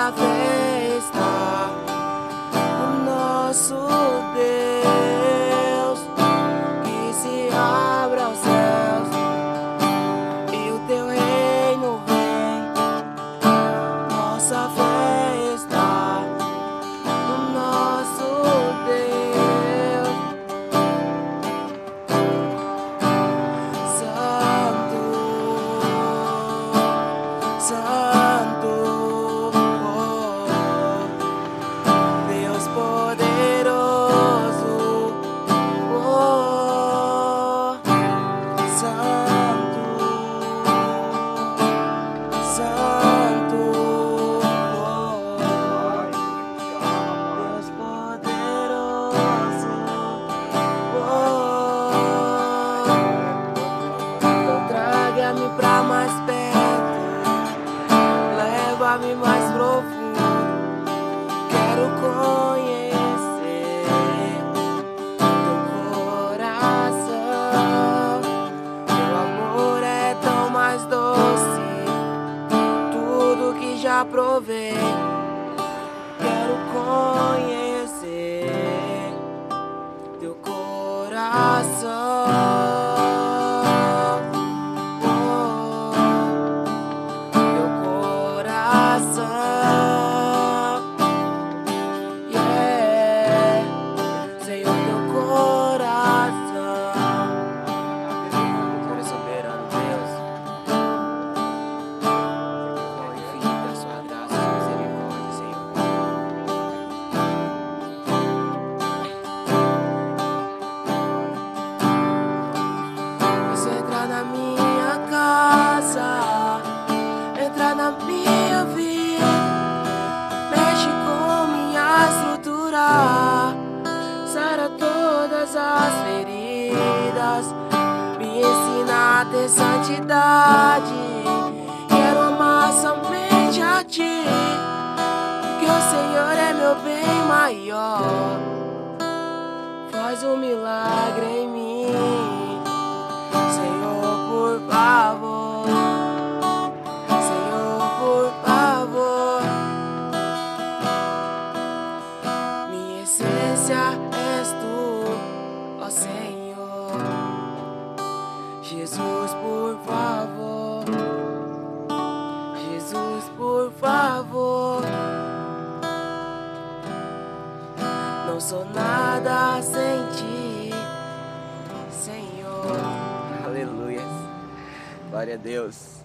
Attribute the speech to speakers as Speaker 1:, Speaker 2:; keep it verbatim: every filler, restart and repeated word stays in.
Speaker 1: nossa fé está no nosso Deus, que se abra os céus e o teu reino vem. Nossa fé está no nosso Deus. Santo, Santo, oh, Deus poderoso, oh, Santo, Santo, oh, Deus poderoso, oh, então traga-me pra mais perto, leva-me mais profundo. Quero conhecer teu coração. Teu amor é tão mais doce, tudo que já provei. Quero conhecer teu coração. Na minha casa, entra na minha vida, mexe com minha estrutura, sara todas as feridas, me ensina a ter santidade. Quero amar somente a ti, porque o Senhor é meu bem maior. Faz um milagre em mim, por favor, Senhor, por favor. Minha essência és tu, ó Senhor. Jesus, por favor, Jesus, por favor. Não sou nada sem ti, Senhor.
Speaker 2: Aleluia. Glória a Deus.